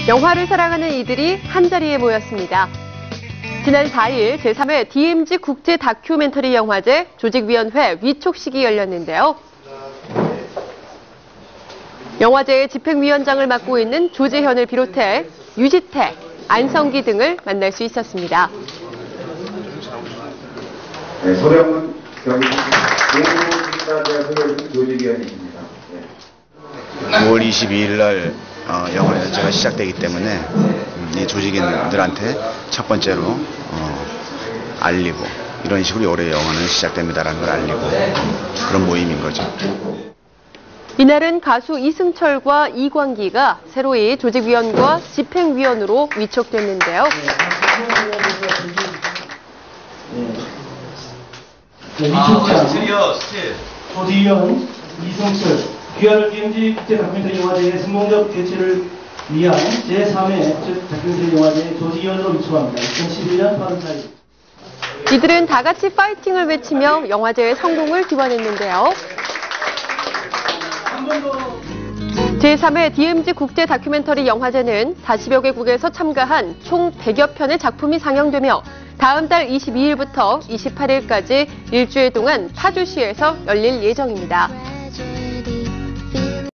영화를 사랑하는 이들이 한자리에 모였습니다. 지난 4일 제3회 DMZ 국제 다큐멘터리 영화제 조직위원회 위촉식이 열렸는데요. 영화제의 집행위원장을 맡고 있는 조재현을 비롯해 유지태, 안성기 등을 만날 수 있었습니다. 네, 소령은 경북국가대학교 조직위원입니다. 9월 22일 날 영화 전체가 시작되기 때문에 이 조직인들한테 첫 번째로 알리고 이런 식으로 올해 영화는 시작됩니다라는 걸 알리고 그런 모임인 거죠. 이날은 가수 이승철과 이광기가 새로이 조직위원과 집행위원으로 위촉됐는데요. 조직위원 이승철, 귀하를 DMZ 국제 다큐멘터리 영화제의 성공적 개최를 위한 제3회 다큐멘터리 영화제 조직위원으로 위촉합니다. 2011년 8월 4일. 이들은 다 같이 파이팅을 외치며 영화제의 성공을 기원했는데요. 제3회 DMZ 국제 다큐멘터리 영화제는 40여 개국에서 참가한 총 100여 편의 작품이 상영되며 다음 달 22일부터 28일까지 일주일 동안 파주시에서 열릴 예정입니다.